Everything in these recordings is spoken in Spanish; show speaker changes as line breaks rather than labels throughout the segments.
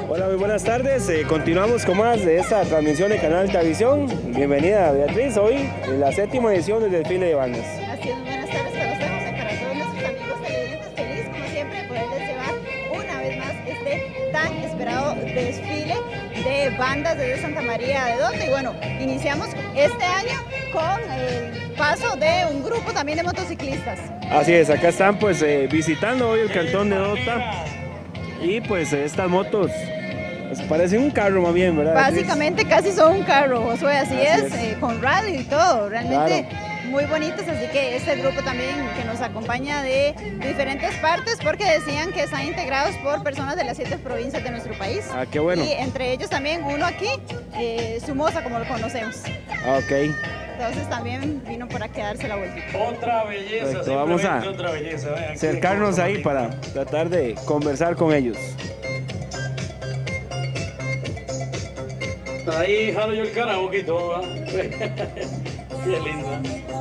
Hola, muy buenas tardes. Continuamos con más de esta transmisión de Canal Televisión. Bienvenida, Beatriz. Hoy en la 7ª edición del desfile de bandas.
Así es, buenas tardes para usted, José, para todos nuestros amigos televidentes. Feliz, como siempre, de poderles llevar una vez más este tan esperado desfile de bandas desde Santa María de Dota. Y bueno, iniciamos este año con el paso de un grupo también de motociclistas.
Así es, acá están pues visitando hoy el cantón de Dota. Y pues estas motos pues, parecen un carro más bien, ¿verdad?
Básicamente casi son un carro, Josué, así es. Con radio y todo, realmente
claro.
Muy bonitos, así que este grupo también que nos acompaña de diferentes partes, porque decían que están integrados por personas de las 7 provincias de nuestro país.
Ah, qué bueno.
Y entre ellos también uno aquí, Somoza, como lo conocemos.
Ok.
Entonces también vino para quedarse la vuelta.
Otra belleza,
perfecto, vamos a
otra belleza. Vean,
acercarnos ahí para tratar de conversar con ellos.
Ahí jalo yo el cara un poquito, ¿va? Qué linda.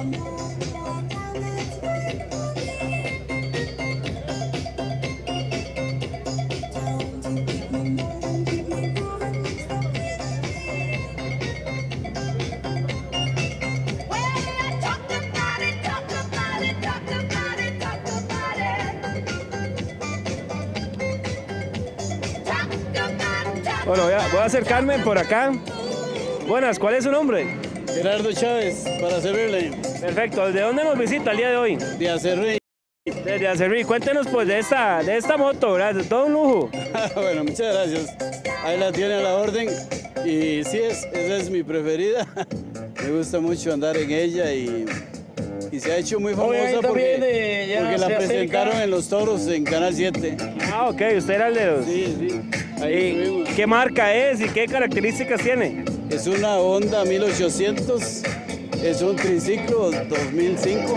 Bueno, voy a acercarme por acá. Buenas, ¿cuál es su nombre?
Gerardo Chávez, para servirle.
Perfecto, ¿de dónde nos visita el día de hoy?
De Acerrí.
Desde Acerrí. Cuéntenos pues de esta moto, ¿verdad? De todo un lujo.
Bueno, muchas gracias. Ahí la tiene a la orden. Y sí, esa es mi preferida. Me gusta mucho andar en ella y se ha hecho muy famosa porque la presentaron en los toros en Canal 7.
Ah, ok, usted era el de los...
Sí.
¿Y qué marca es y qué características tiene?
Es una Honda 1800, es un triciclo 2005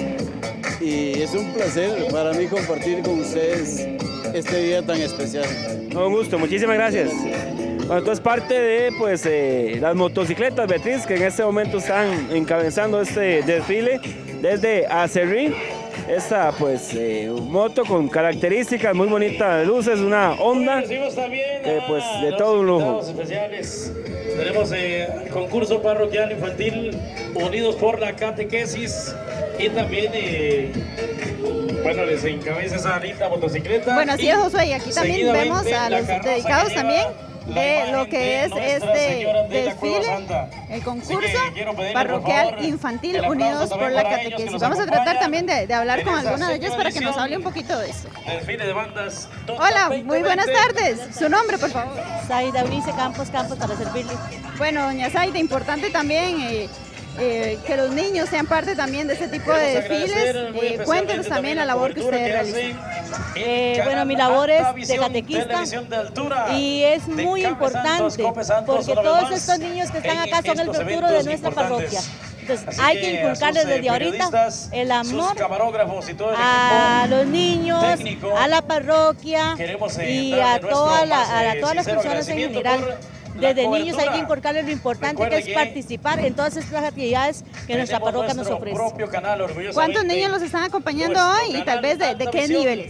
y es un placer para mí compartir con ustedes este día tan especial.
Un gusto, muchísimas gracias. Bueno, entonces parte de pues, las motocicletas, Beatriz, que en este momento están encabezando este desfile desde Acerrí. Esta pues moto con características muy bonitas de luces, una Honda, pues de todo un lujo.
Especiales. Tenemos el concurso parroquial infantil Unidos por la Catequesis y también, bueno, les encabeza esa linda motocicleta.
Bueno, así es, Josué, y aquí también vemos a los dedicados también de lo que es este desfile, el concurso parroquial infantil Unidos por la Catequesis. Vamos a tratar también de hablar con alguna de ellas para que nos hable un poquito de eso. Hola, muy buenas tardes. Su nombre, por favor.
Zaida Eunice Campos para servirle.
Bueno, doña Zaida, importante también que los niños sean parte también de este tipo de desfiles. Cuéntenos también la labor que ustedes realizan.
Bueno, mi labor es de catequista y es muy importante porque todos estos niños que están acá son el futuro de nuestra parroquia. Entonces hay que inculcarles desde ahorita el amor a los niños, a la parroquia y a todas las personas en general. Desde niños hay que inculcarles lo importante que es participar en todas estas actividades que nuestra parroquia nos ofrece.
¿Cuántos niños los están acompañando hoy y tal vez de qué niveles?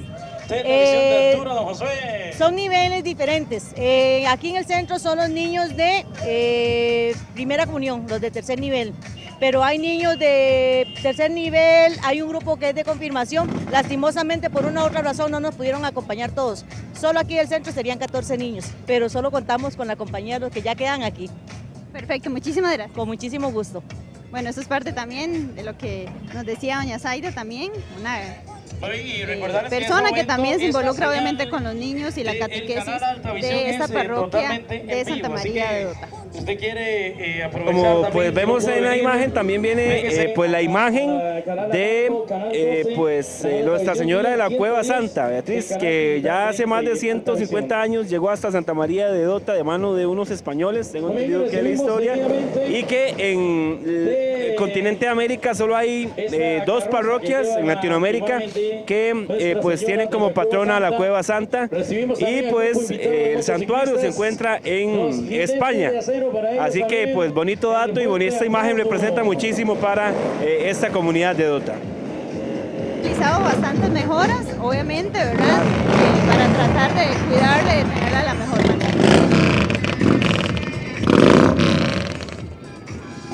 Son niveles diferentes. Aquí en el centro son los niños de primera comunión, los de tercer nivel. Pero hay niños de tercer nivel, hay un grupo que es de confirmación. Lastimosamente, por una u otra razón, no nos pudieron acompañar todos. Solo aquí en el centro serían 14 niños, pero solo contamos con la compañía de los que ya quedan aquí.
Perfecto, muchísimas gracias.
Con muchísimo gusto.
Bueno, eso es parte también de lo que nos decía doña Zaida también, una persona que también se involucra obviamente con los niños y la catequesis de esta parroquia de Santa María de Dota.
Usted quiere
como pues vemos en la imagen, también viene pues la imagen de Nuestra Señora de la Cueva Santa, Beatriz, que ya hace más de 150 años llegó hasta Santa María de Dota de mano de unos españoles, tengo entendido que es la historia, y que en el continente de América solo hay 2 parroquias en Latinoamérica que pues tienen como patrona la Cueva Santa, y pues el santuario se encuentra en España. Así que pues bonito dato y bonita imagen representa muchísimo para esta comunidad de Dota.
Realizado bastantes mejoras, obviamente, ¿verdad? Para tratar de cuidarle, de tenerla de la mejor manera.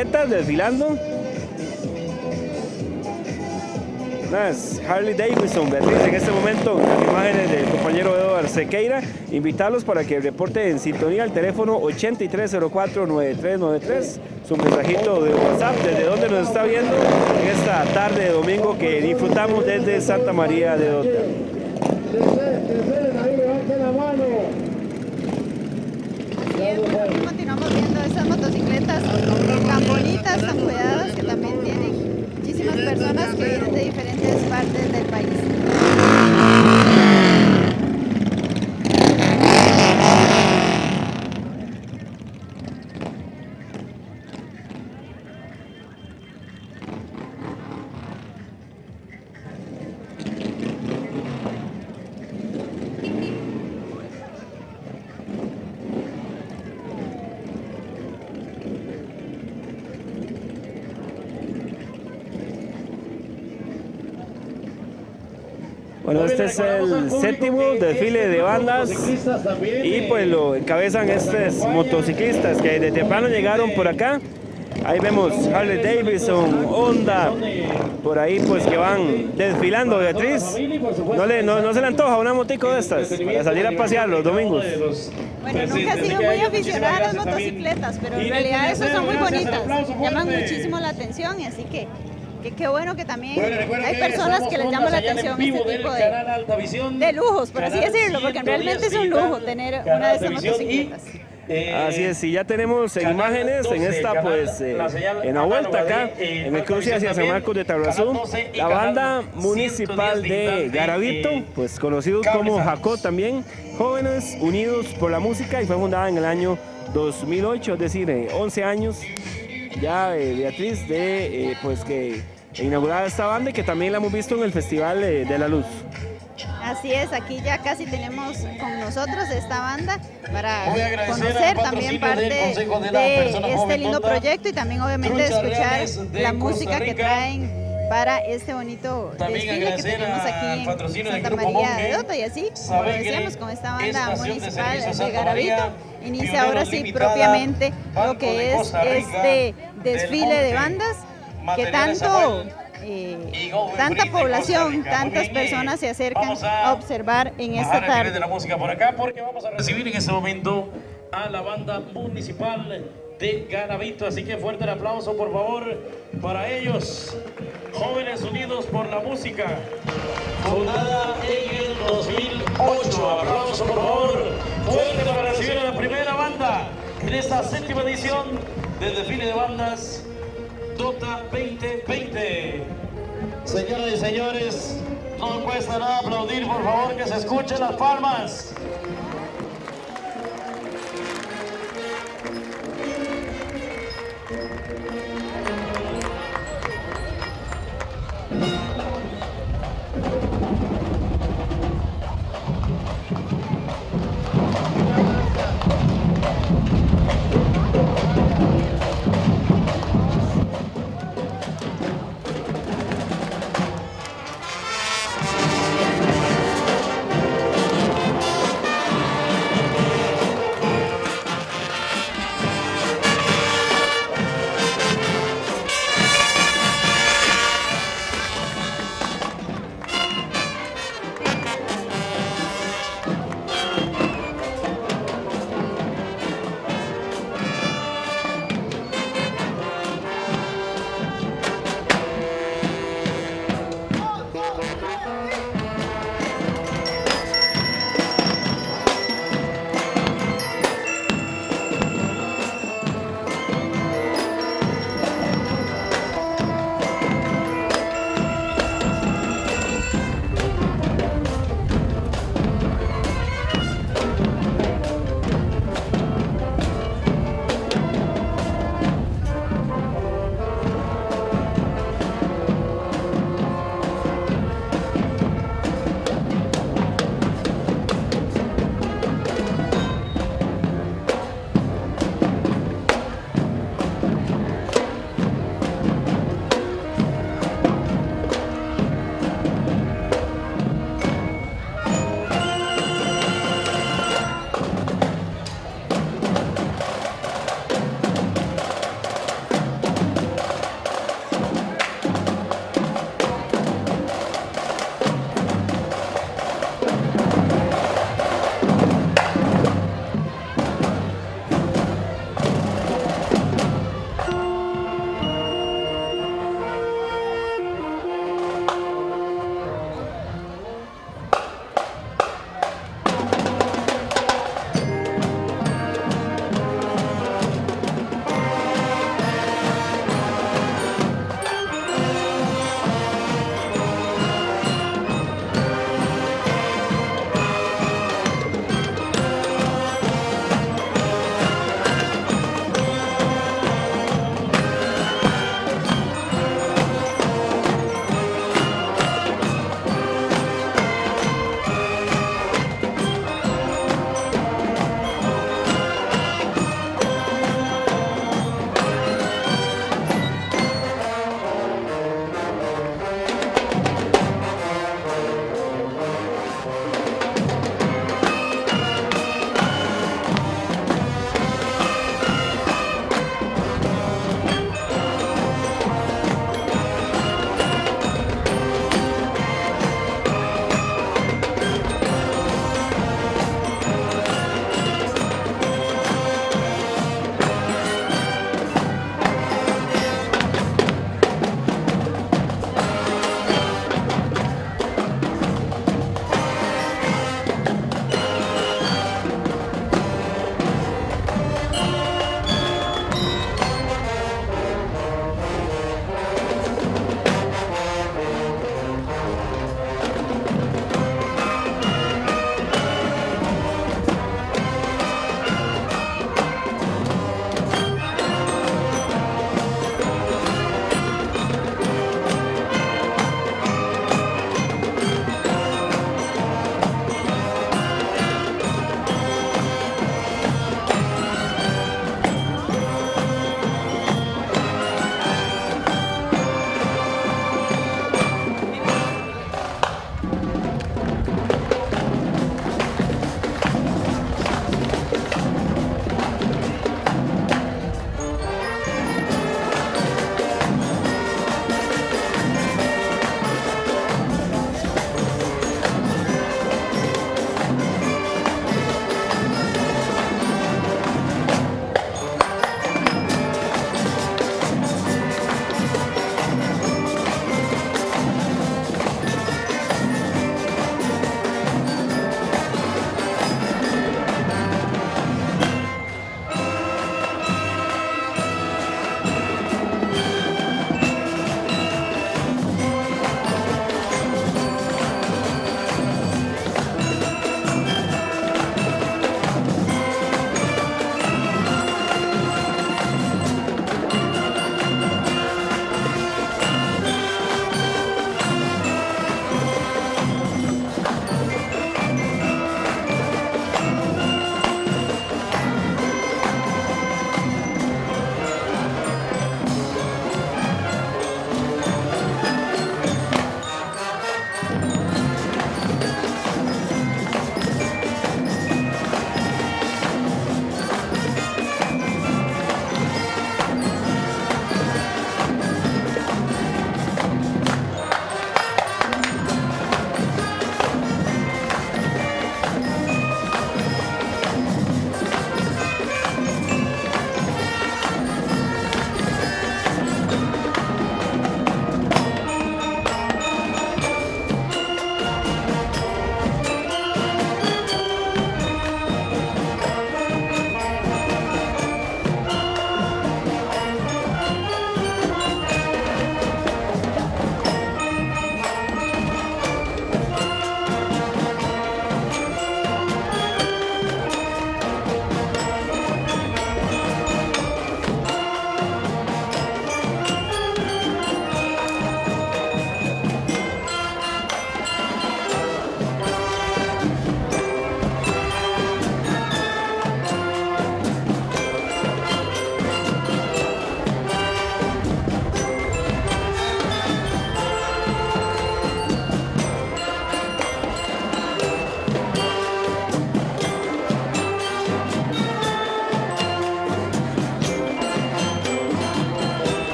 motocicletas desfilando. Unas Harley Davidson, Beatriz, en este momento las imágenes del compañero Eduardo Sequeira. Invitarlos para que reporte en sintonía al teléfono 8304-9393 su mensajito de WhatsApp desde donde nos está viendo en esta tarde de domingo que disfrutamos desde Santa María de Dota.
Y continuamos viendo esas motocicletas tan bonitas, tan cuidadas, que también tienen muchísimas personas que vienen de diferentes partes del país.
Bueno, este es el séptimo desfile de bandas y pues lo encabezan estos motociclistas que de temprano llegaron por acá. Ahí vemos Harley Davidson, Honda, por ahí pues que van desfilando. Beatriz, ¿no se le antoja una motico de estas para salir a pasear los domingos?
Bueno, nunca he sido muy aficionada a las motocicletas, pero en realidad esas son muy bonitas, llaman muchísimo la atención, y así que qué bueno que también hay personas que les llama la atención este tipo de lujos, por así decirlo, porque realmente es un lujo tener una de esas motocicletas.
Así es, y ya tenemos imágenes en esta, pues, en la vuelta acá, en el cruce hacia San Marcos de Tabrazú, la banda municipal de Garavito, pues conocidos como Jacó también, Jóvenes Unidos por la Música, y fue fundada en el año 2008, es decir, 11 años ya, Beatriz, de pues que inaugurada esta banda y que también la hemos visto en el Festival de la Luz.
Así es, aquí ya casi tenemos con nosotros esta banda para conocer también parte de este lindo proyecto y también obviamente escuchar la música que traen para este bonito desfile que tenemos aquí en Santa María de Dota. Y así, como decíamos, con esta banda municipal de Garavito, inicia ahora sí propiamente lo que es este desfile de bandas que tanta población, tantas personas se acercan a observar en esta tarde.
De la música por acá, porque vamos a recibir en este momento a la banda municipal de Garavito, así que fuerte el aplauso por favor para ellos. Jóvenes Unidos por la Música, fundada en el 2008. Aplauso por favor, fuerte para recibir a la primera banda en esta séptima edición del desfile de bandas Dota 2020. Señoras y señores, no cuesta nada aplaudir, por favor, que se escuchen las palmas.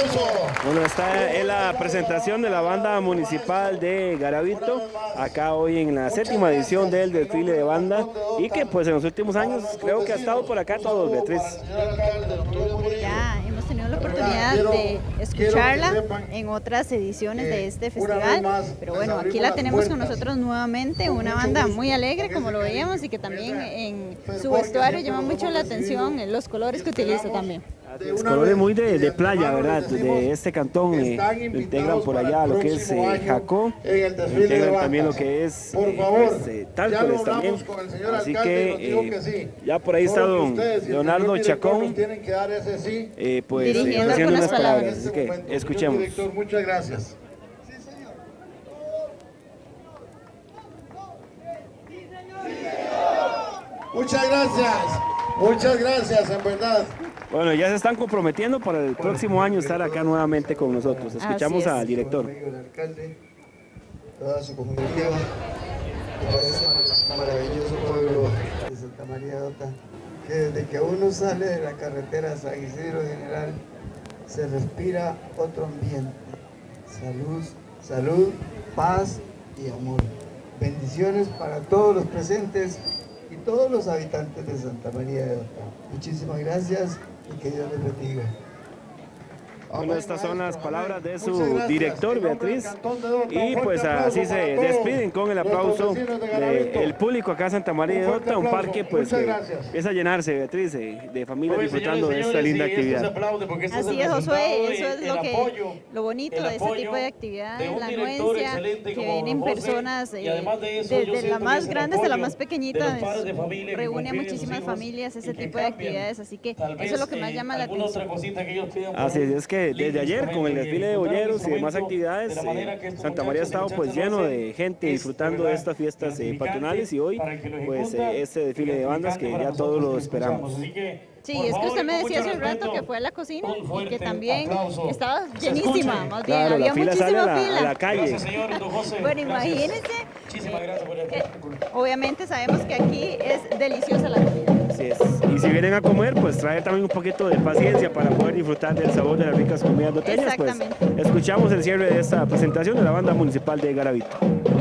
aplauso.
Bueno, esta es la presentación de la banda municipal de Garavito, acá hoy en la 7ª edición del desfile de banda, y que pues en los últimos años creo que ha estado por acá todo, Beatriz.
Ya hemos tenido la oportunidad de escucharla en otras ediciones de este festival, pero bueno, aquí la tenemos con nosotros nuevamente, una banda muy alegre como lo veíamos y que también en su vestuario llama mucho la atención los colores que utiliza también.
Los colores muy de playa, ¿verdad? De este cantón, integran por allá lo que es Jacó, integran también lo que es Tárcoles también, así que ya por ahí está don Leonardo Chacón, pues
dirigiendo
haciendo
unas
unas palabras, así que escuchemos.
Muchas gracias. Muchas gracias, en verdad.
Bueno, ya se están comprometiendo para el próximo año estar acá nuevamente con nosotros. Escuchamos al director.
El alcalde, toda su comunidad, por ese maravilloso pueblo de Santa María de Dota, que desde que uno sale de la carretera San Isidro General, se respira otro ambiente. Salud, paz y amor. Bendiciones para todos los presentes y todos los habitantes de Santa María de Dota. Muchísimas gracias y que Dios les bendiga.
Bueno, estas son las palabras de su director, Beatriz, y pues así se despiden con el aplauso del público acá en Santa María de Dota, un parque pues que empieza a llenarse, Beatriz, de familias disfrutando de esta linda actividad.
Así es, Josué, eso es lo bonito de este tipo de actividades, la anuencia, que vienen personas desde la más grande hasta la más pequeñita, reúne a muchísimas familias ese tipo de actividades, así que eso es lo que más llama la atención.
Así es que desde ayer con el desfile de boyeros y demás actividades, Santa María ha estado pues lleno de gente disfrutando de estas fiestas patronales y hoy pues este desfile de bandas que ya todos lo esperamos.
Sí, es que usted me decía hace un rato que fue a la cocina y que también estaba llenísima, más bien,
claro,
había
la fila
muchísima
sale
fila.
a la calle.
Bueno, imagínense, obviamente sabemos que aquí es deliciosa la comida.
Así es. Y si vienen a comer, pues traer también un poquito de paciencia para poder disfrutar del sabor de las ricas comidas doteñas. Pues escuchamos el cierre de esta presentación de la banda municipal de Garavito.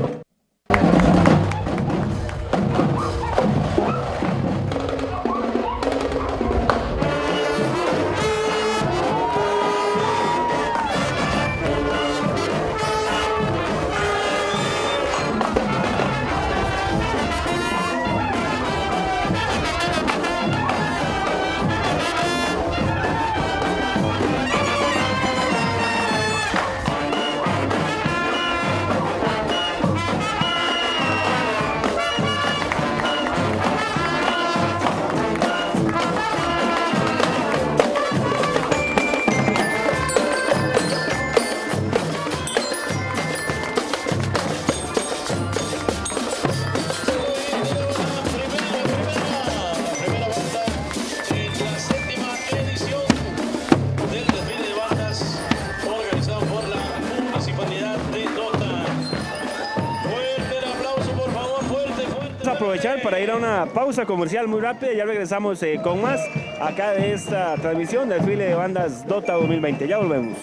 Aprovechar para ir a una pausa comercial muy rápida y ya regresamos con más acá de esta transmisión del desfile de bandas Dota 2020. Ya volvemos.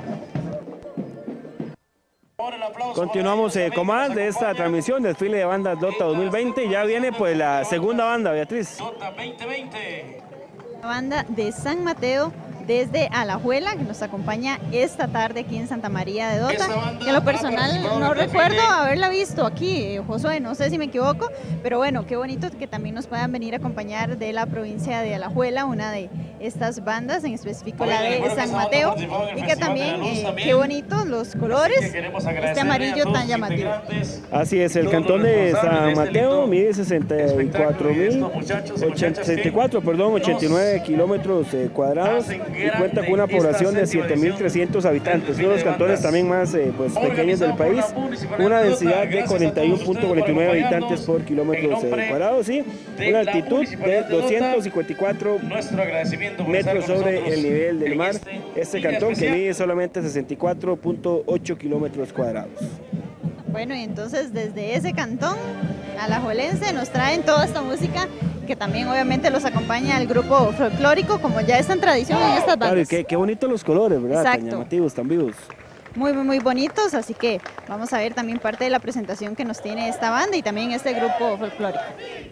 Continuamos con más de esta transmisión del desfile de bandas Dota 2020 y ya viene pues la segunda banda, Beatriz.
Dota 2020.
La banda de San Mateo desde Alajuela, que nos acompaña esta tarde aquí en Santa María de Dota, que en lo personal no recuerdo haberla visto aquí, Josué, no sé si me equivoco, pero bueno, qué bonito que también nos puedan venir a acompañar de la provincia de Alajuela, una de estas bandas, en específico la de San Mateo, y que también, qué bonitos los colores, este amarillo tan llamativo.
Así es, el cantón de San Mateo mide 89 kilómetros cuadrados y cuenta con una población de 7.300 habitantes, uno de los cantones también más pues, pequeños del país, una densidad de 41.49 habitantes por kilómetros cuadrados y una altitud de 254 metros sobre el nivel del mar. Este cantón que mide solamente 64.8 kilómetros cuadrados.
Bueno, y entonces desde ese cantón alajuelense nos traen toda esta música porque también obviamente los acompaña el grupo folclórico, como ya es en tradición en estas bandas.
Claro, qué bonitos los colores, ¿verdad?
Exacto.
Tan llamativos, tan vivos.
Muy bonitos, así que vamos a ver también parte de la presentación que nos tiene esta banda y también este grupo folclórico.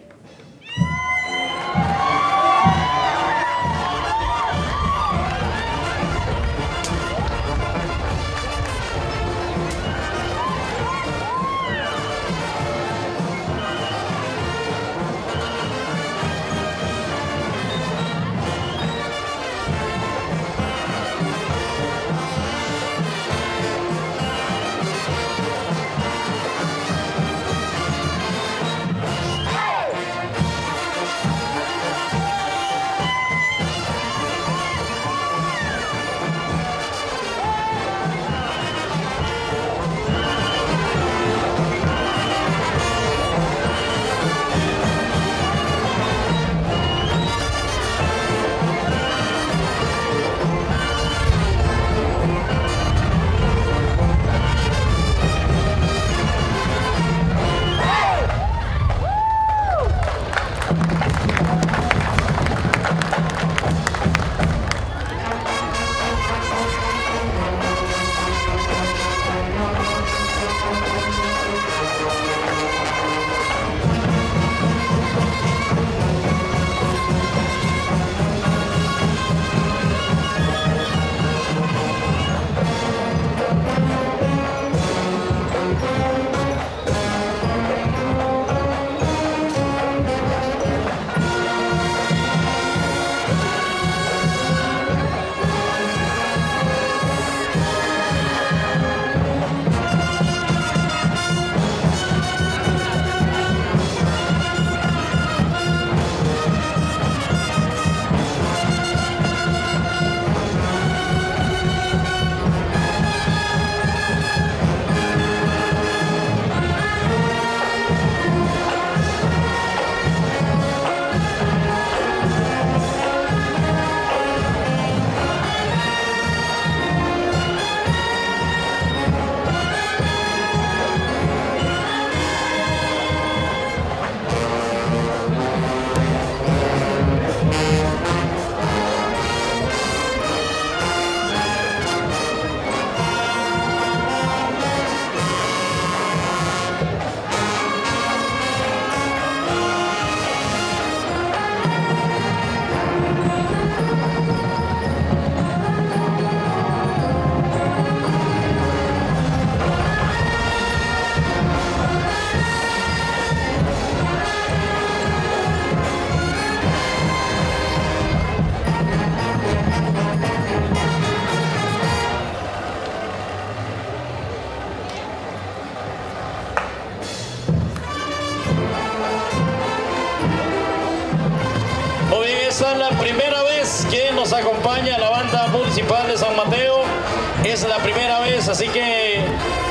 Esta es la primera vez que nos acompaña la banda municipal de San Mateo. Es la primera vez, así que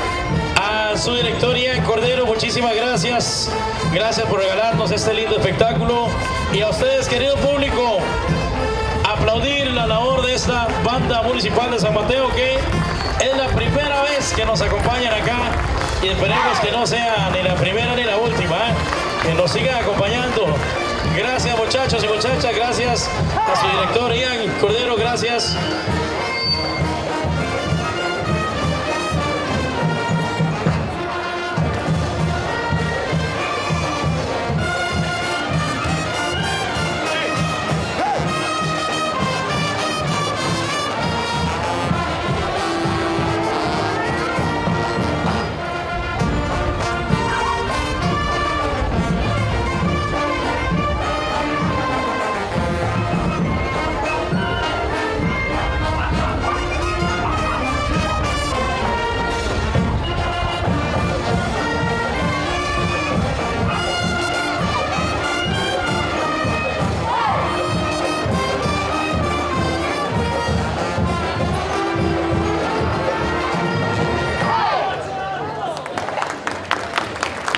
a su directoría Cordero, muchísimas gracias. Gracias por regalarnos este lindo espectáculo. Y a ustedes, querido público, aplaudir la labor de esta banda municipal de San Mateo, que es la primera vez que nos acompañan acá. Y esperemos que no sea ni la primera ni la última, que nos sigan acompañando. Gracias, muchachos y muchachas, gracias a su director Ian Cordero, gracias.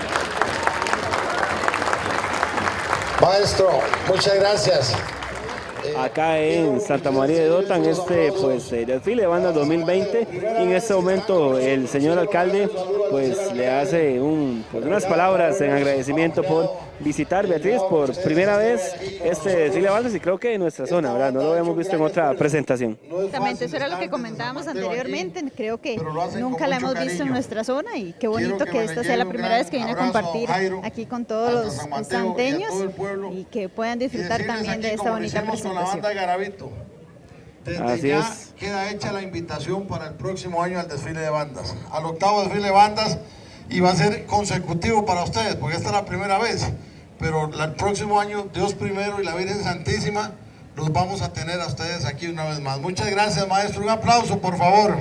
Maestro, muchas gracias.
acá en Santa María de Dota en este pues desfile de bandas 2020. Y en este momento el señor alcalde pues le hace unas palabras en agradecimiento por visitar, Beatriz, por primera vez este desfile de bandas, y creo que en nuestra zona, ¿verdad? No lo habíamos visto en otra presentación.
Exactamente, eso era lo que comentábamos anteriormente, creo que nunca la hemos visto en nuestra zona, y qué bonito que esta sea la primera vez que viene a compartir aquí con todos los santeños y que puedan disfrutar también de esta bonita presentación.
Desde ya queda hecha la invitación para el próximo año al desfile de bandas, al octavo desfile de bandas, y va a ser consecutivo para ustedes, porque esta es la primera vez, pero el próximo año, Dios primero y la Virgen Santísima, los vamos a tener a ustedes aquí una vez más. Muchas gracias, maestro. Un aplauso, por favor.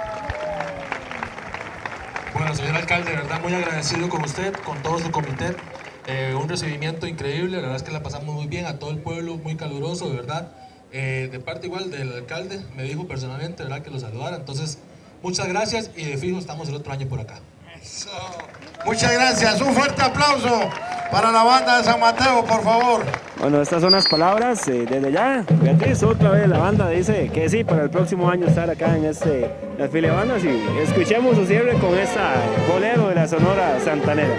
Bueno, señor alcalde, de verdad muy agradecido con usted, con todo su comité. Un recibimiento increíble, la verdad es que la pasamos muy bien, a todo el pueblo muy caluroso, de verdad. De parte igual del alcalde, me dijo personalmente, ¿verdad?, que lo saludara. Entonces, muchas gracias, y de fijo estamos el otro año por acá.
Eso. Muchas gracias. Un fuerte aplauso para la banda de San Mateo, por favor.
Bueno, estas son las palabras desde ya. Beatriz, otra vez la banda dice que sí, para el próximo año estar acá en este desfile de bandas, y escuchemos su cierre con esta bolero de la Sonora Santanera.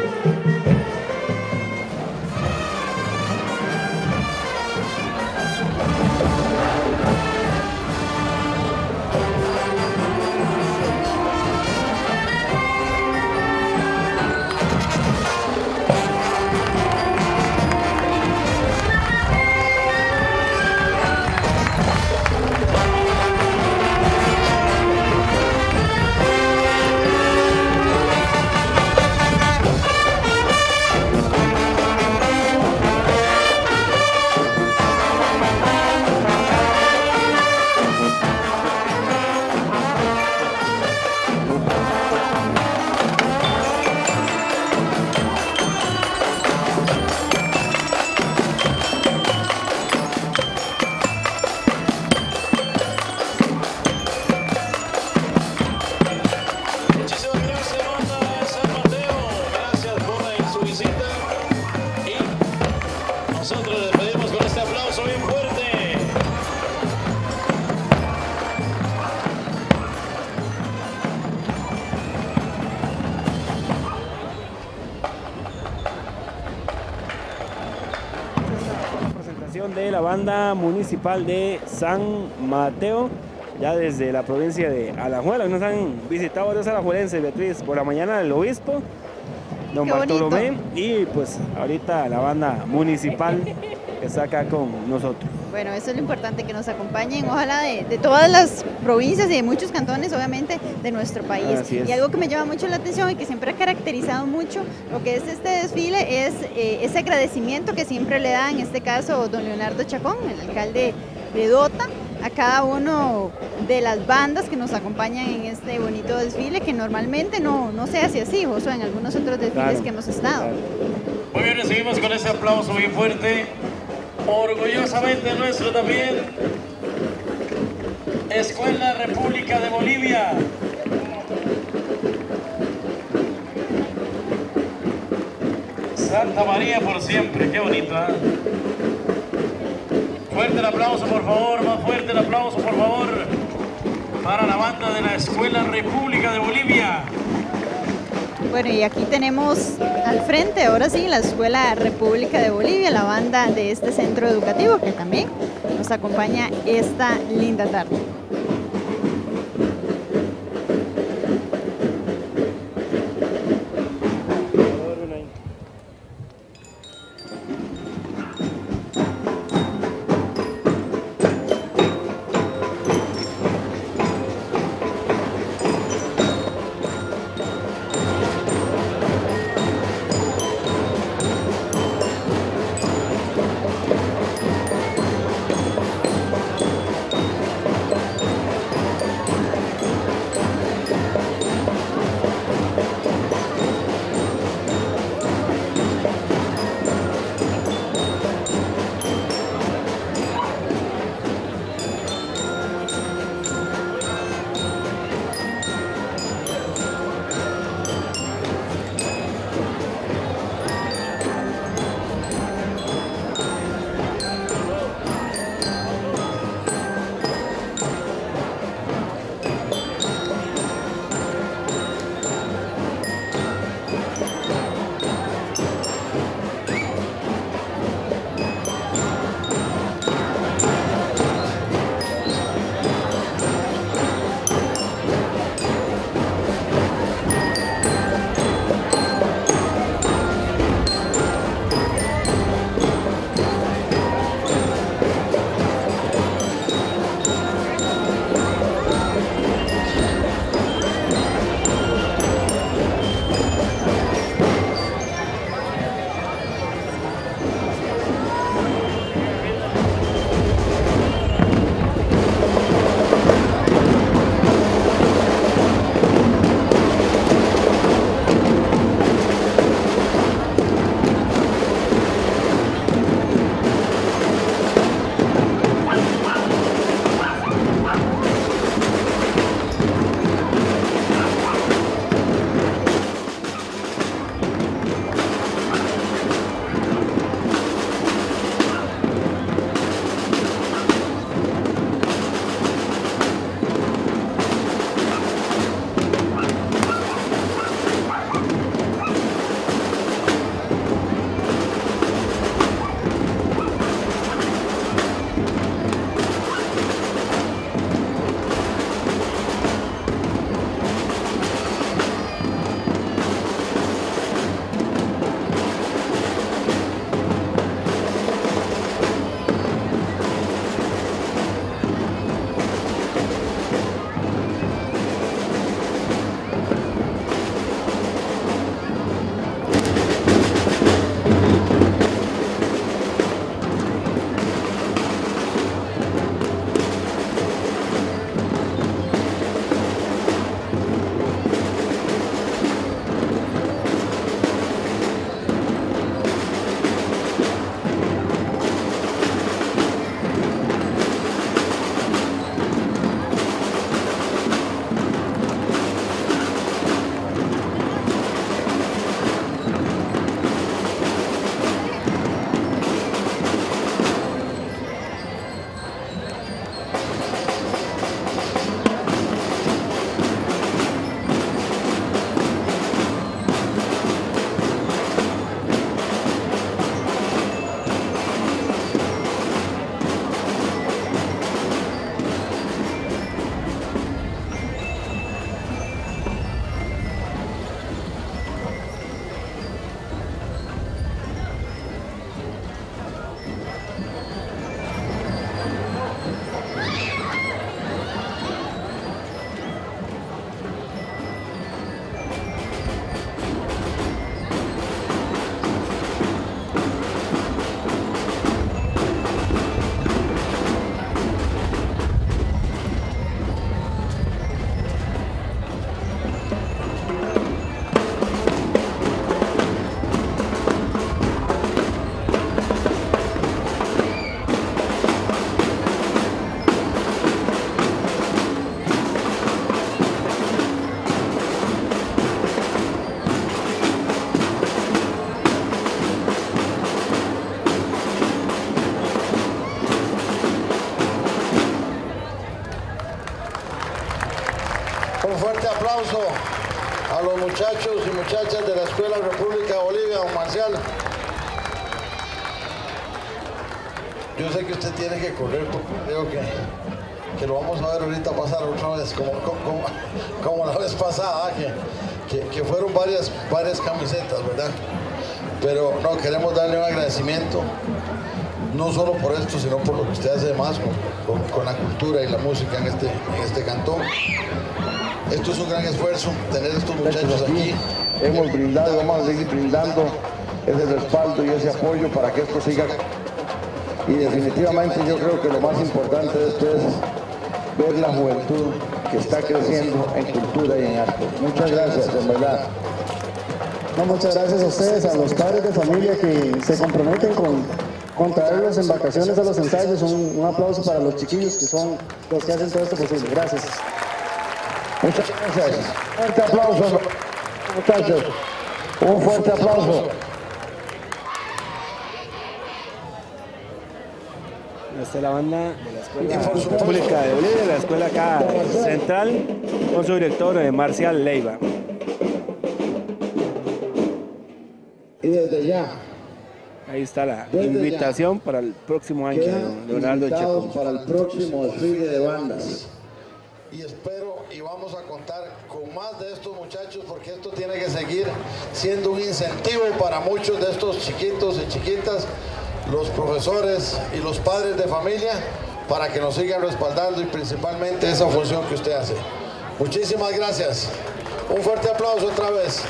De la banda municipal de San Mateo, ya desde la provincia de Alajuela. Nos han visitado varios alajuelenses, Beatriz, por la mañana el obispo, don Bartolomé, y pues ahorita la banda municipal que está acá con nosotros.
Bueno, eso es lo importante, que nos acompañen, ojalá de todas las provincias y de muchos cantones, obviamente, de nuestro país. Y algo que me llama mucho la atención y que siempre ha caracterizado mucho lo que es este desfile es ese agradecimiento que siempre le da, en este caso, don Leonardo Chacón, el alcalde de Dota, a cada uno de las bandas que nos acompañan en este bonito desfile, que normalmente no se hace así, o en algunos otros desfiles que hemos estado.
Muy bien, recibimos con ese aplauso bien fuerte. Orgullosamente nuestro también, Escuela República de Bolivia. Santa María por siempre, qué bonito, ¿eh? Fuerte el aplauso, por favor, más fuerte el aplauso, por favor, para la banda de la Escuela República de Bolivia.
Bueno, y aquí tenemos al frente, ahora sí, la Escuela República de Bolivia, la banda de este centro educativo que también nos acompaña esta linda tarde.
aplauso a los muchachos y muchachas de la Escuela República de Bolivia, don Marcial. Yo sé que usted tiene que correr porque creo que lo vamos a ver ahorita pasar otra vez, como la vez pasada, que fueron varias camisetas, ¿verdad? Pero no, queremos darle un agradecimiento, no solo por esto, sino por lo que usted hace más con la cultura y la música en este cantón. Esto es un gran esfuerzo, tener estos muchachos aquí.
Hemos brindado y vamos a seguir brindando ese respaldo y ese apoyo para que esto siga. Y definitivamente yo creo que lo más importante de esto es ver la juventud que está creciendo en cultura y en arte. Muchas gracias, en verdad.
No, muchas gracias a ustedes, a los padres de familia que se comprometen con traerlos en vacaciones a los ensayos. Un aplauso para los chiquillos que son los que hacen todo esto posible. Gracias.
Muchas gracias. Fuerte aplauso, muchachos. Un fuerte aplauso.
Esta es la banda de la Escuela Pública de Bolivia, la escuela acá central, con su director Marcial Leiva.
Y desde ya.
Ahí está la invitación para el próximo año de Leonardo Checo.
Para el próximo desfile de bandas.
Y espero y vamos a contar con más de estos muchachos porque esto tiene que seguir siendo un incentivo para muchos de estos chiquitos y chiquitas, los profesores y los padres de familia, para que nos sigan respaldando y principalmente esa función que usted hace. Muchísimas gracias. Un fuerte aplauso otra vez.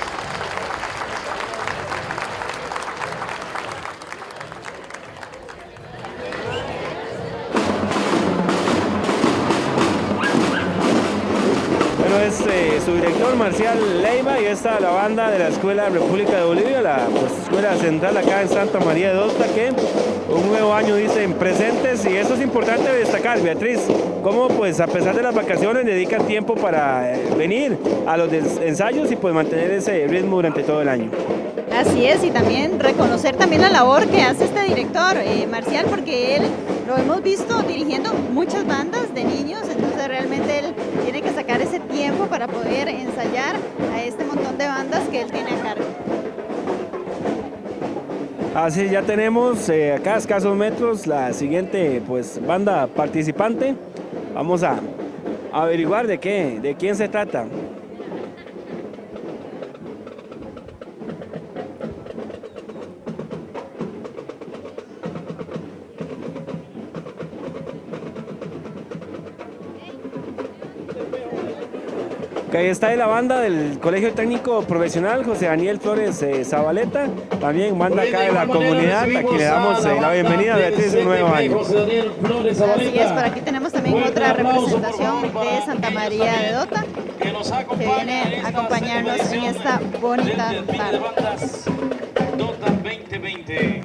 Su director Marcial Leiva, y esta la banda de la Escuela República de Bolivia, la escuela central acá en Santa María de Dota, que un nuevo año dicen presentes, y eso es importante destacar, Beatriz, cómo pues a pesar de las vacaciones dedican tiempo para venir a los ensayos y pues mantener ese ritmo durante todo el año.
Así es, y también reconocer también la labor que hace este director, Marcial, porque él lo hemos visto dirigiendo muchas bandas de niños, entonces realmente él tiene que sacar ese tiempo para poder ensayar a este montón de bandas que él tiene a cargo.
Así ya tenemos acá a escasos metros la siguiente pues banda participante. Vamos a averiguar de quién se trata. Que ahí está la banda del Colegio Técnico Profesional José Daniel Flores Zabaleta, también banda acá de la comunidad, aquí le damos la bienvenida a Beatriz un nuevo año.
Así es, por aquí tenemos también otra representación de Santa María de Dota, que viene a acompañarnos en esta bonita tarde.
Dota 2020.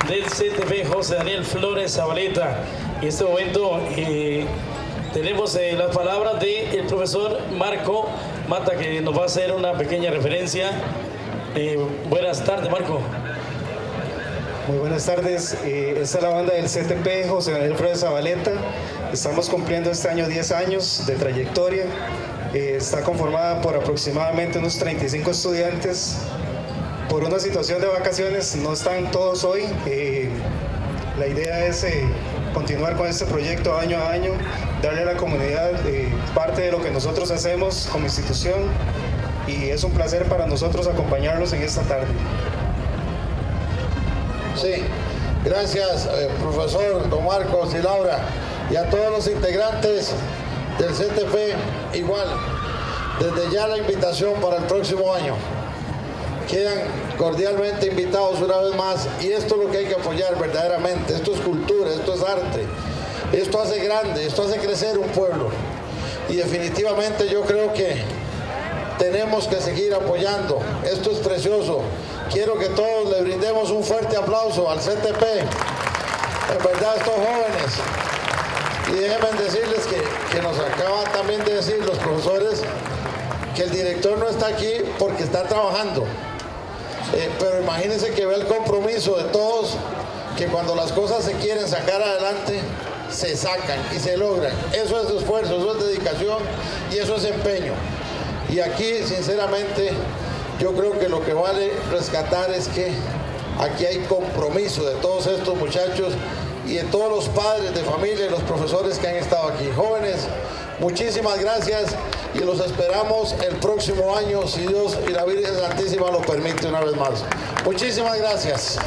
del CTP, José Daniel Flores Zabaleta. En este momento tenemos las palabras del profesor Marco Mata, que nos va a hacer una pequeña referencia. Buenas tardes, Marco.
Muy buenas tardes. Esta es la banda del CTP, José Daniel Flores Zabaleta. Estamos cumpliendo este año 10 años de trayectoria. Está conformada por aproximadamente unos 35 estudiantes. Por una situación de vacaciones no están todos hoy. La idea es continuar con este proyecto año a año, darle a la comunidad parte de lo que nosotros hacemos como institución, y es un placer para nosotros acompañarlos en esta tarde.
Sí, gracias profesor don Marcos y Laura, y a todos los integrantes del CTP igual. Desde ya la invitación para el próximo año. Quedan cordialmente invitados una vez más, y esto es lo que hay que apoyar verdaderamente. Esto es cultura, esto es arte, esto hace grande, esto hace crecer un pueblo, y definitivamente yo creo que tenemos que seguir apoyando. Esto es precioso. Quiero que todos le brindemos un fuerte aplauso al CTP, en verdad, estos jóvenes. Y déjenme decirles que nos acaban también de decir los profesores que el director no está aquí porque está trabajando. Pero imagínense que ve el compromiso de todos, que cuando las cosas se quieren sacar adelante, se sacan y se logran. Eso es esfuerzo, eso es dedicación y eso es empeño. Y aquí, sinceramente, yo creo que lo que vale rescatar es que aquí hay compromiso de todos estos muchachos y de todos los padres de familia y los profesores que han estado aquí. Jóvenes, muchísimas gracias, y los esperamos el próximo año, si Dios y la Virgen Santísima lo permite, una vez más. Muchísimas gracias.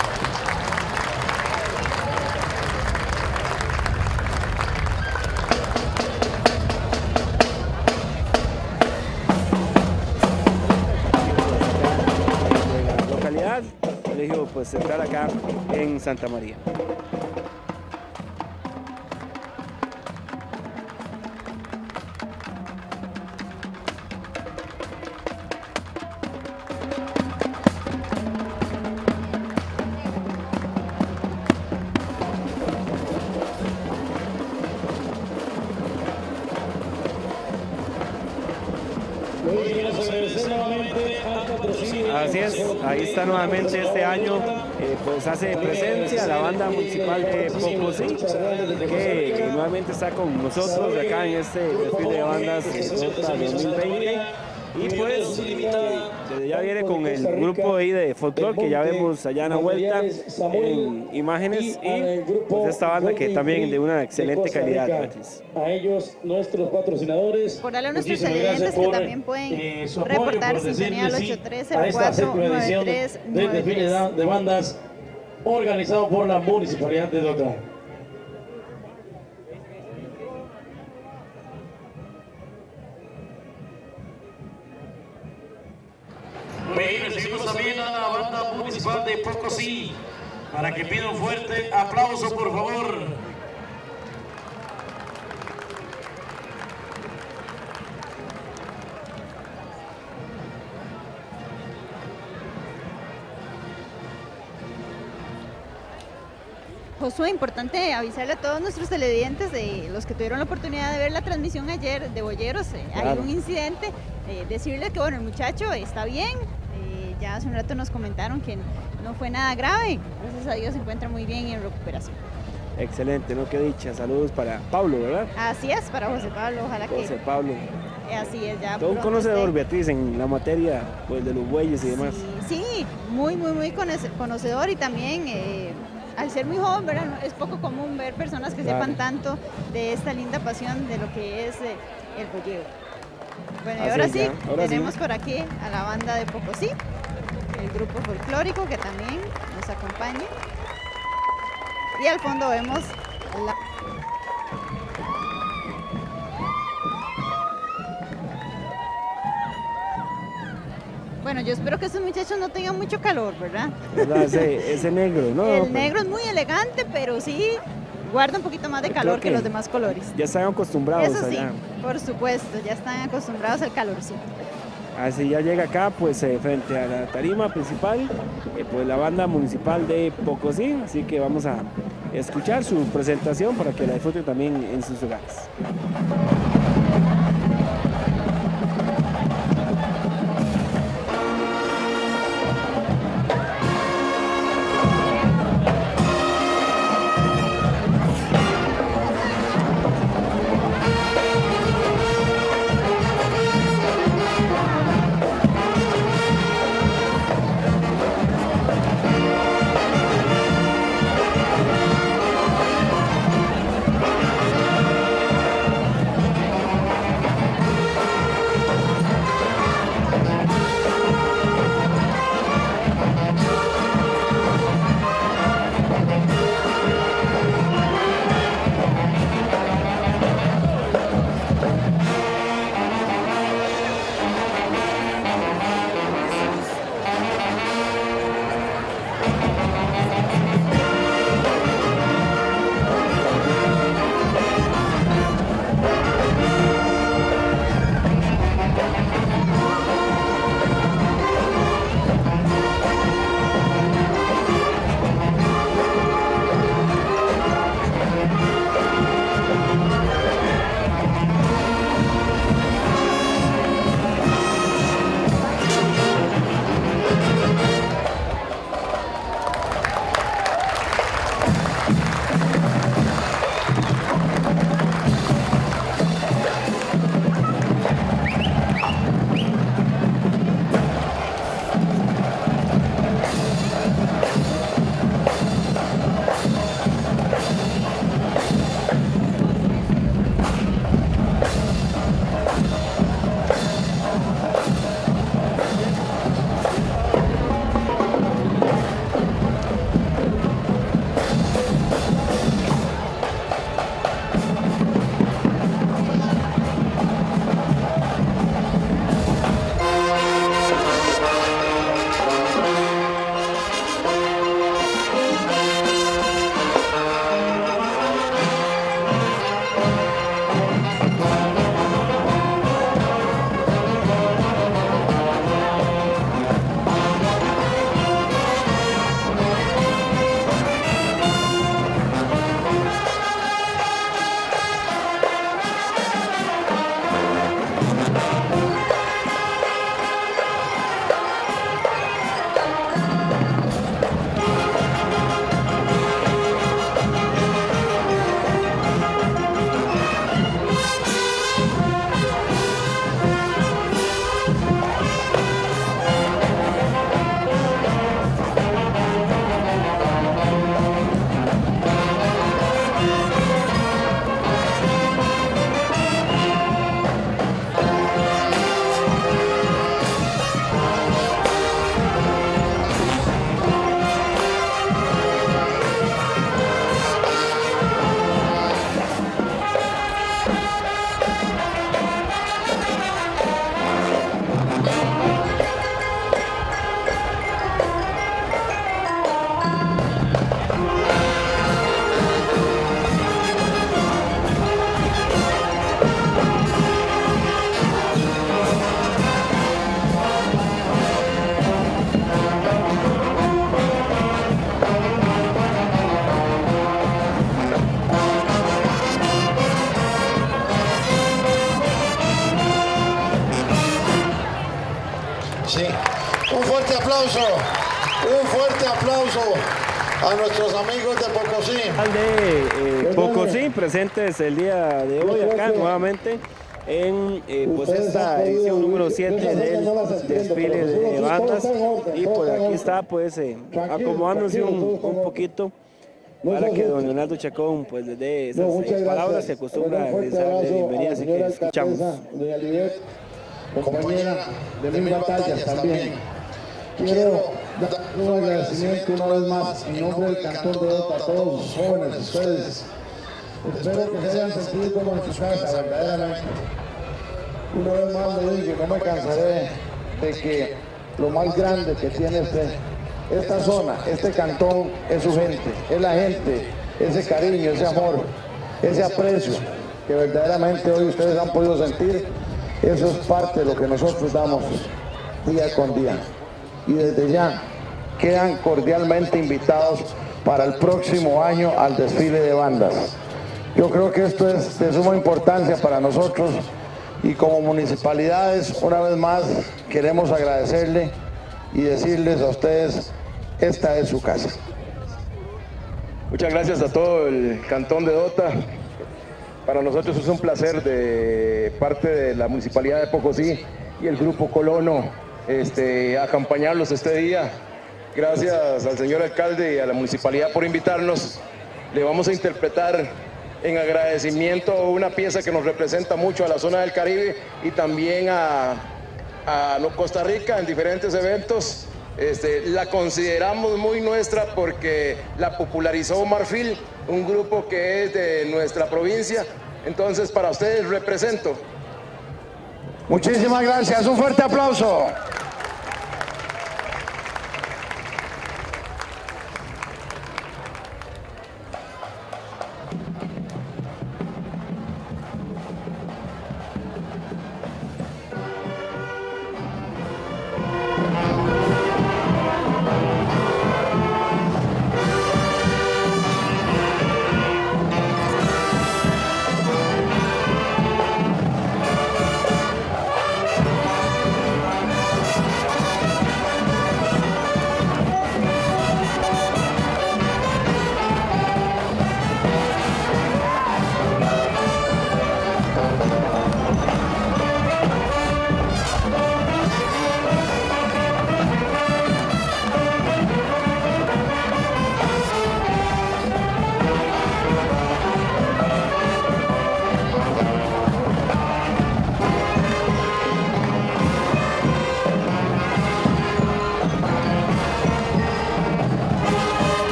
La localidad, Colegio pues Central acá en Santa María. Así es, ahí está nuevamente este año, pues hace presencia la banda municipal de Pocosí, que nuevamente está con nosotros acá en este desfile de bandas 2020. Y pues desde ya viene con el grupo ahí de folclore que ya vemos allá en la vuelta en imágenes, y pues esta banda que también de una excelente calidad, Beatriz.
A ellos, nuestros patrocinadores.
Por darle a nuestros televidentes que también pueden reportar sintonía al 83049393.
Del desfile de bandas organizado por la Municipalidad de Dota. Recibimos también a la banda municipal de Pocosí para que pida un fuerte aplauso, por favor.
Josué, importante avisarle a todos nuestros televidentes, de los que tuvieron la oportunidad de ver la transmisión ayer de Boyeros, hay un incidente, decirle que bueno, el muchacho está bien, ya hace un rato nos comentaron que no fue nada grave, gracias a Dios se encuentra muy bien y en recuperación.
Excelente, ¿no? Qué dicha. Saludos para Pablo, ¿verdad?
Así es, para José Pablo, ojalá que...
José Pablo.
Así es, ya.
Todo un conocedor, Beatriz, en la materia pues, de los bueyes y demás.
Sí, muy conocedor, y también al ser muy joven, ¿verdad? Es poco común ver personas que sepan tanto de esta linda pasión de lo que es el boyeo. Bueno, y ahora sí, tenemos por aquí a la banda de Pocosí, el grupo folclórico que también nos acompaña. Y al fondo vemos la... Bueno, yo espero que esos muchachos no tengan mucho calor, ¿verdad?
Ese negro, ¿no?
El negro es muy elegante, pero sí guarda un poquito más de calor que los demás colores.
Ya están acostumbrados.
Eso sí,
allá.
Por supuesto, ya están acostumbrados al calorcito.
Así ya llega acá, pues frente a la tarima principal, pues la banda municipal de Pocosí, así que vamos a escuchar su presentación para que la disfruten también en sus hogares.
Un fuerte aplauso a nuestros amigos de Pocosí.
De Pocosí, presentes el día de hoy acá nuevamente en pues esta edición número 7 del desfile de bandas. Y pues aquí está pues acomodándose un poquito para que don Leonardo Chacón pues les dé esas palabras que acostumbra a realizar de bienvenida, así que escuchamos.
Compañera de mil batallas también. Quiero dar un agradecimiento una vez más en nombre del Cantón de Ota a todos los jóvenes, ustedes. Espero que se hayan sentido como en su casa, verdaderamente. Una vez más le digo, no me cansaré de que lo más grande que tiene esta zona, este cantón, es su gente, es la gente, ese cariño, ese amor, ese aprecio que verdaderamente hoy ustedes han podido sentir
Eso es parte de lo que nosotros damos día con día. Y desde ya quedan cordialmente invitados para el próximo año al desfile de bandas. Yo creo que esto es de suma importancia para nosotros y como municipalidades, una vez más, queremos agradecerle y decirles a ustedes, esta es su casa.
Muchas gracias a todo el Cantón de Dota. Para nosotros es un placer de parte de la Municipalidad de Pocosí y el Grupo Colono acompañarlos este día. Gracias al señor alcalde y a la Municipalidad por invitarnos. Le vamos a interpretar en agradecimiento una pieza que nos representa mucho a la zona del Caribe y también a Costa Rica en diferentes eventos. La consideramos muy nuestra porque la popularizó Marfil, un grupo que es de nuestra provincia. Entonces, para ustedes represento.
Muchísimas gracias, un fuerte aplauso.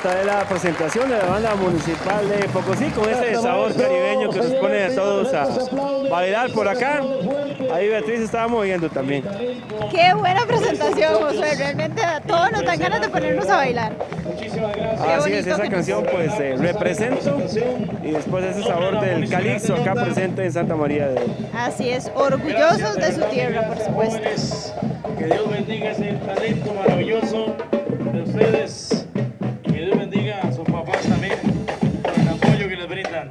esta es la presentación de la banda municipal de Pocosí con ese sabor caribeño que nos pone a todos a bailar por acá. Ahí Beatriz estaba moviendo también.
Qué buena presentación, Josué. Realmente a todos nos dan ganas de ponernos a bailar.
Así es, esa canción pues represento y después ese sabor del calixto acá presente en Santa María de Dota.
Así es, orgullosos de su tierra, por supuesto.
Que Dios bendiga ese talento maravilloso de ustedes y que Dios bendiga a sus papás también por el apoyo que les brindan.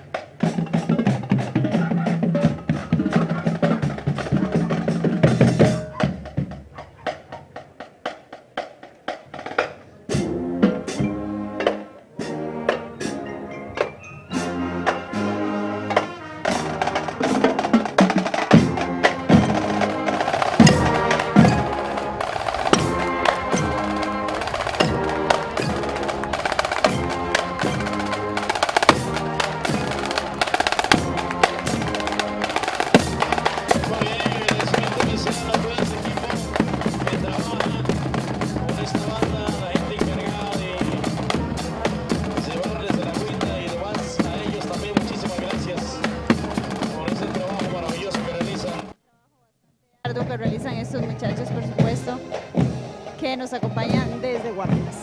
Que realizan estos muchachos, por supuesto, que nos acompañan desde Guapiles.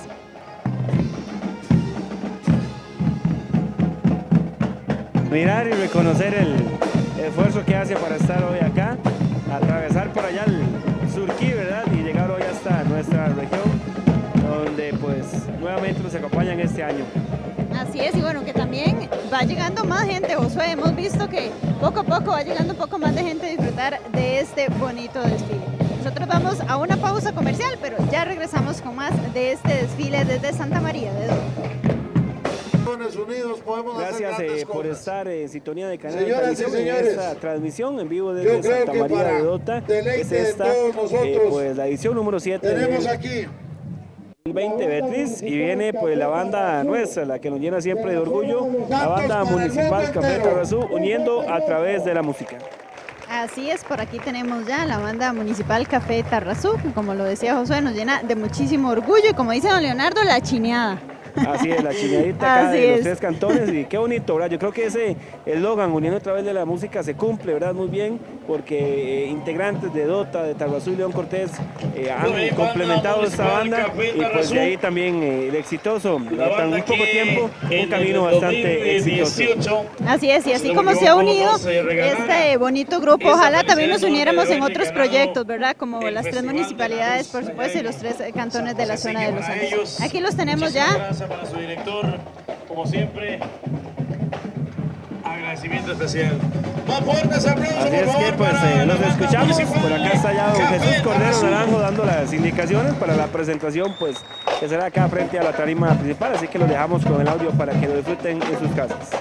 Mirar y reconocer el esfuerzo que hace para estar hoy acá, atravesar por allá el Surquí, ¿verdad? Y llegar hoy hasta nuestra región, donde pues nuevamente nos acompañan este año.
Así es, y bueno, que también va llegando más gente, Josué. Hemos visto que poco a poco va llegando un poco más de gente a disfrutar de este bonito desfile. Nosotros vamos a una pausa comercial, pero ya regresamos con más de este desfile desde Santa María de Dota.
Gracias por estar en sintonía de Canal de Televisión en esta transmisión en vivo desde Santa María de Dota. Es esta, pues la edición número 7.
Tenemos aquí
20 Beatriz y viene pues la banda nuestra, la que nos llena siempre de orgullo, la banda municipal Café Tarrazú, uniendo a través de la música.
Así es, por aquí tenemos ya la banda municipal Café Tarrazú, que como lo decía Josué, nos llena de muchísimo orgullo y como dice don Leonardo, la chineada.
Así es, la chineadita acá de los 3 cantones y qué bonito, ¿verdad? Yo creo que ese eslogan, uniendo a través de la música, se cumple, ¿verdad? Muy bien, porque integrantes de Dota, de Tarrazú y León Cortés han complementado esta banda y pues de ahí también el exitoso, tan un poco tiempo, un camino bastante exitoso.
Así es, y así como se ha unido este bonito grupo, ojalá también nos uniéramos en otros proyectos, ¿verdad? Como las 3 municipalidades, por supuesto, y los 3 cantones de la zona de Los Andes. Aquí los tenemos ya.
Para su director, como siempre, agradecimiento especial. Más fuertes aplausos.
Así es que pues los escuchamos. Por acá está ya don Jesús Cordero Naranjo dando las indicaciones para la presentación, pues que será acá frente a la tarima principal. Así que los dejamos con el audio para que lo disfruten en sus casas.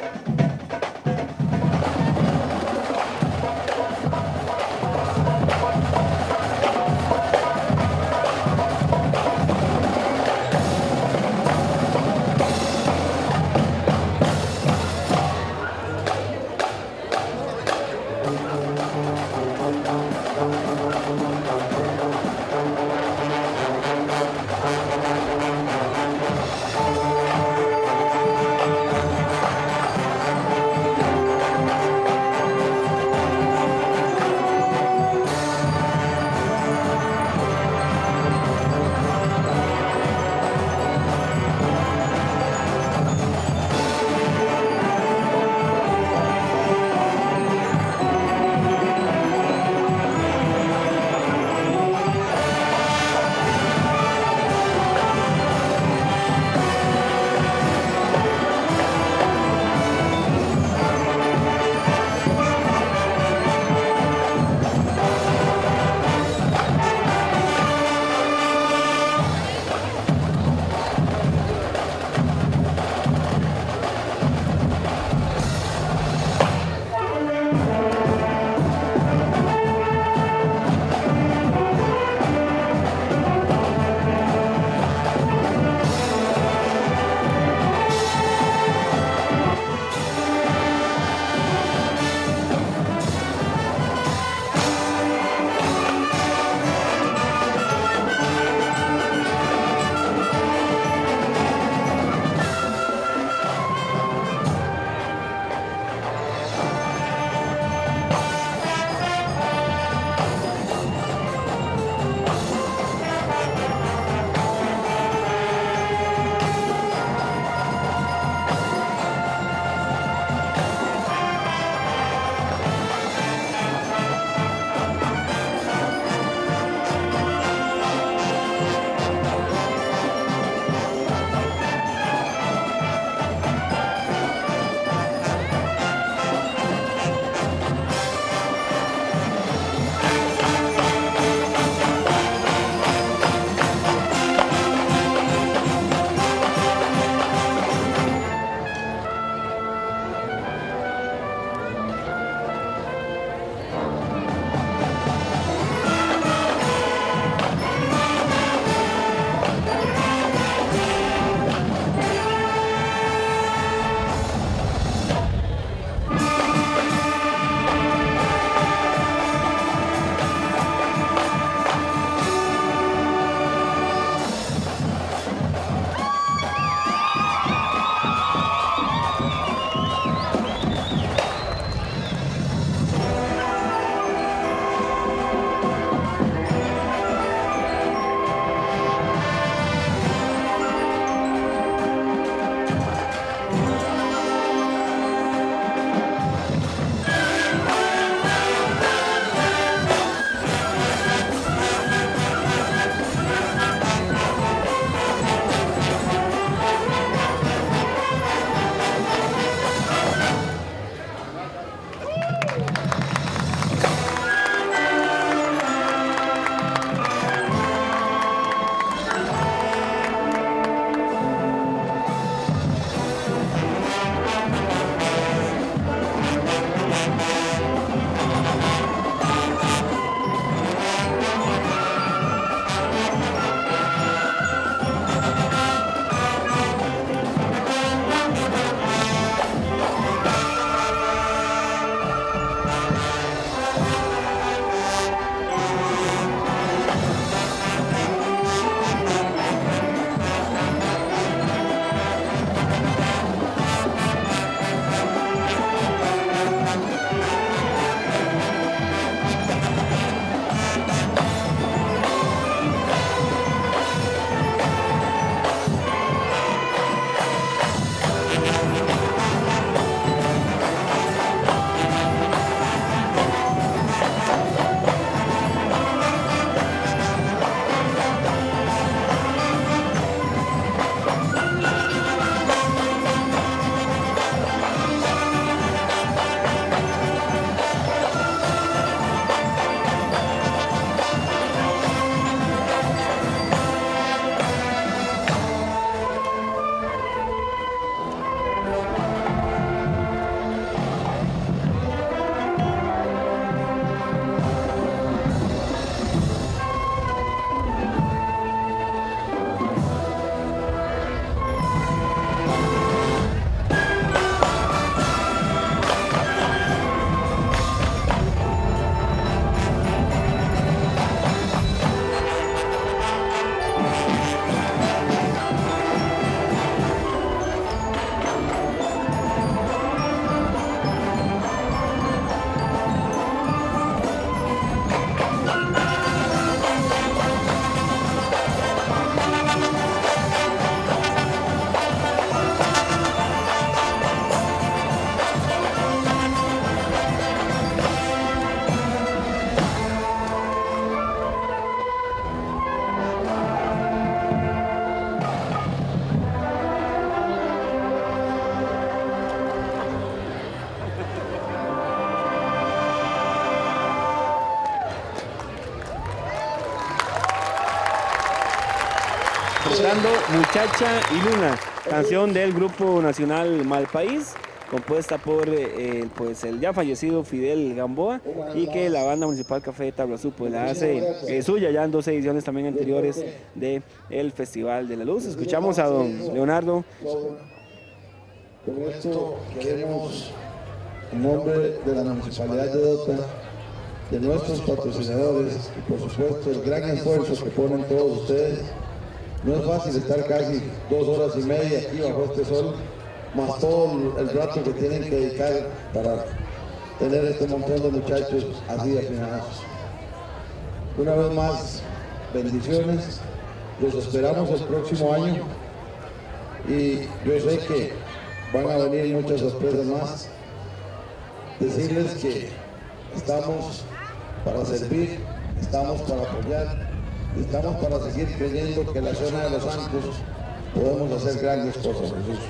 interpretando Muchacha y Luna, canción del Grupo Nacional Malpaís, compuesta por pues el ya fallecido Fidel Gamboa, y que la banda municipal Café de Tablazú pues la hace suya ya en 2 ediciones también anteriores del Festival de la Luz. Escuchamos a don Leonardo.
Con esto queremos, en nombre de la Municipalidad de Dota, de nuestros patrocinadores y por supuesto el gran esfuerzo que ponen todos ustedes. No es fácil estar casi 2 horas y media aquí bajo este sol, más todo el rato que tienen que dedicar para tener este montón de muchachos así de afinados. Una vez más, bendiciones, los esperamos el próximo año y yo sé que van a venir muchas sorpresas más. Decirles que estamos para servir, estamos para apoyar, estamos para seguir creyendo que en la zona de Los Santos podemos hacer grandes cosas, Jesús.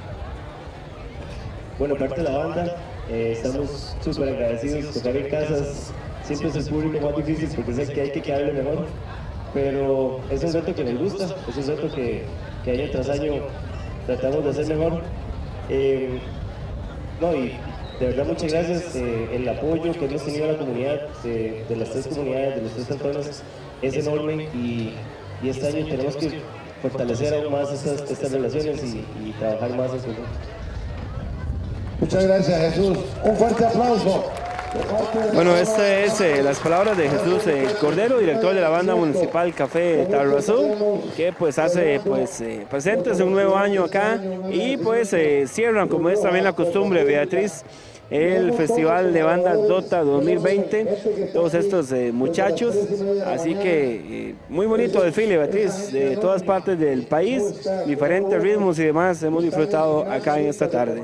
Bueno, parte de la banda, estamos súper agradecidos. Tocar en casas siempre es el público más difícil porque sé que hay que quedarle mejor, pero es un reto que nos gusta, es un reto que año tras año tratamos de hacer mejor. No, y de verdad muchas gracias. El apoyo que hemos tenido a la comunidad de las 3 comunidades, de los 3 cantones, es enorme y este año tenemos que fortalecer aún más estas relaciones y trabajar más en conjunto.
Muchas gracias, Jesús. Un fuerte aplauso.
Bueno, estas es las palabras de Jesús Cordero, director de la banda municipal Café de Tablazú, que pues hace presentes un nuevo año acá y pues cierran, como es también la costumbre, Beatriz, el Festival de Bandas Dota 2020, todos estos muchachos, así que muy bonito desfile, Beatriz, de todas partes del país, diferentes ritmos y demás, hemos disfrutado acá en esta tarde.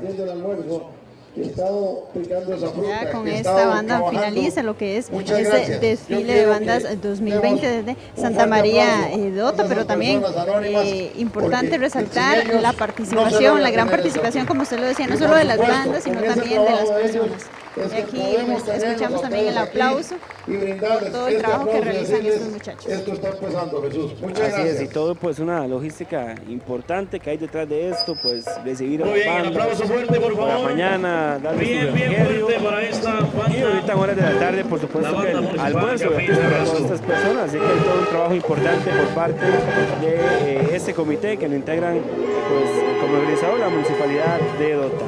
Ya con esta banda finaliza lo que es ese desfile de bandas 2020 desde Santa María Dota, pero también importante resaltar la participación, la gran participación, como usted lo decía, no solo de las bandas, sino también de las personas. Y aquí pues, escuchamos también el aplauso por todo el trabajo que realizan estos muchachos.
Esto está empezando, Jesús. Muchas
gracias.
Así
es, y todo pues una logística importante que hay detrás de esto, pues recibir a
muy bien, el aplauso fuerte, por favor.
Para mañana, darle
bien fuerte para esta banda.
Y ahorita en horas de la tarde, por supuesto, que el almuerzo para todas estas personas, así que hay todo un trabajo importante por parte de este comité que lo integran pues como organizador la Municipalidad de Dota.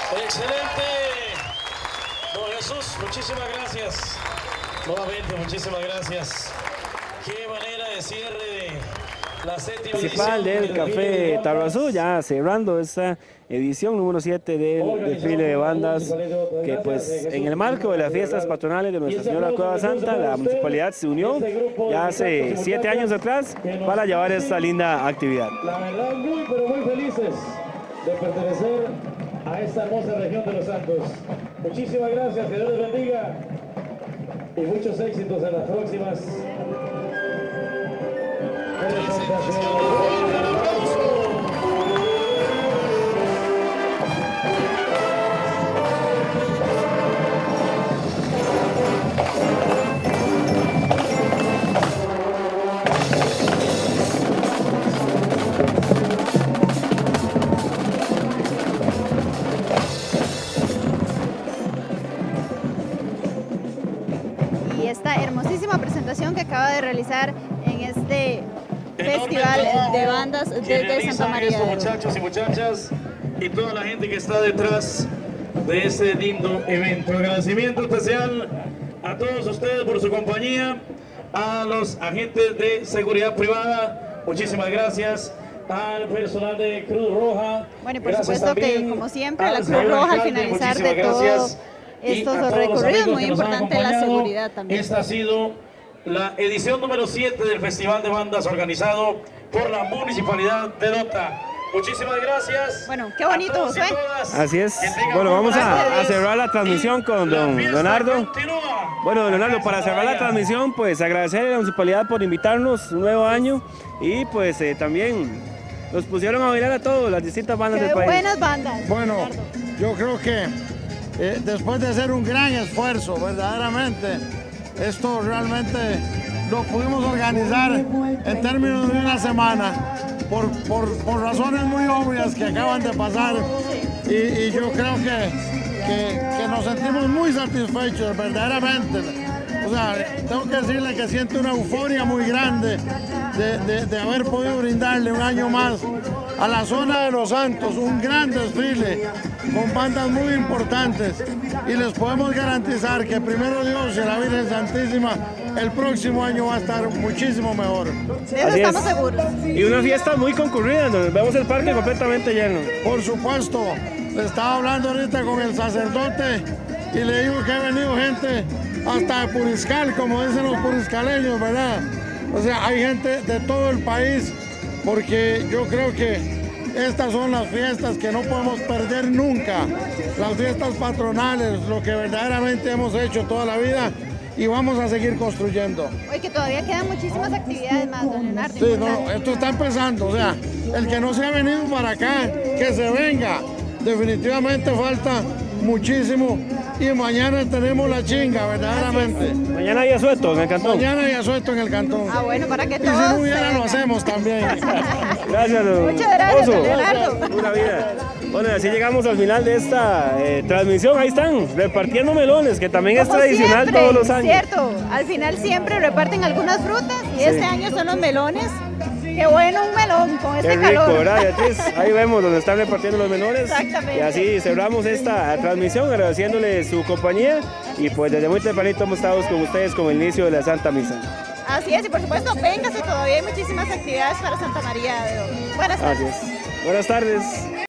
Excelente. Don Jesús, muchísimas gracias. Nuevamente, muchísimas gracias. Qué manera de cierre de la séptima
Principal del Café Tarrazú, ya cerrando esta edición número 7 del desfile de bandas, que pues en el marco de las fiestas patronales de Nuestra Señora Cueva Santa, la municipalidad se unió ya hace 7 años atrás para llevar esta linda actividad.
La verdad, muy pero muy felices de pertenecer a esta hermosa región de Los Santos. Muchísimas gracias, que Dios les bendiga y muchos éxitos en las próximas.
Y esta hermosísima presentación que acaba de realizar en este Festival de Bandas desde Santa María.
Estos muchachos y muchachas y toda la gente que está detrás de este lindo evento. Agradecimiento especial a todos ustedes por su compañía, a los agentes de seguridad privada, muchísimas gracias, al personal de Cruz Roja.
Bueno, y por supuesto que, como siempre, la Cruz Roja al finalizar de todos estos recorridos, muy importante la seguridad también.
Esta ha sido la edición número 7 del Festival de Bandas organizado por la Municipalidad de Dota. Muchísimas gracias.
Bueno, qué bonito, Josué.
Así es. Bueno, vamos a cerrar la transmisión con don Leonardo. Bueno, don Leonardo, para cerrar la transmisión, pues agradecer a la Municipalidad por invitarnos un nuevo año y pues también nos pusieron a bailar a todos, las distintas bandas del país.
Buenas bandas.
Bueno, yo creo que después de hacer un gran esfuerzo, verdaderamente, esto realmente lo pudimos organizar en términos de una semana por razones muy obvias que acaban de pasar y yo creo que nos sentimos muy satisfechos verdaderamente. O sea, tengo que decirle que siento una euforia muy grande de haber podido brindarle un año más a la zona de Los Santos un gran desfile con bandas muy importantes y les podemos garantizar que primero Dios y la Virgen Santísima el próximo año va a estar muchísimo mejor.
De eso estamos seguros.
Y una fiesta muy concurrida, donde vemos el parque completamente lleno.
Por supuesto, le estaba hablando ahorita con el sacerdote y le digo que ha venido gente hasta de Puriscal, como dicen los puriscaleños, ¿verdad? O sea, hay gente de todo el país, porque yo creo que estas son las fiestas que no podemos perder nunca, las fiestas patronales, lo que verdaderamente hemos hecho toda la vida y vamos a seguir construyendo.
Oye, que todavía quedan muchísimas actividades más, don Leonardo.
Sí, no, esto está empezando, o sea, el que no se ha venido para acá, que se venga, definitivamente falta muchísimo. Y mañana tenemos la chinga, verdaderamente.
Mañana hay asueto en el cantón.
Mañana hay asueto en el cantón.
Ah, bueno, para que todos.
Y si no hubiera, lo hacemos también.
Gracias, don
Muchas gracias,
Oso.
Leonardo.
Pura vida. Bueno, así llegamos al final de esta transmisión. Ahí están, repartiendo melones, que también es tradicional
siempre,
todos los años.
Cierto, al final siempre reparten algunas frutas y este año son los melones. Qué bueno un melón con este calor.
Qué rico, ¿verdad, Beatriz? Ahí vemos donde están repartiendo los menores.
Exactamente.
Y así cerramos esta transmisión agradeciéndole su compañía y pues desde muy tempranito hemos estado con ustedes con el inicio de la Santa Misa.
Así es, y por supuesto, véngase, todavía hay muchísimas actividades para Santa María de Oro. Buenas tardes.
Así es. Buenas tardes.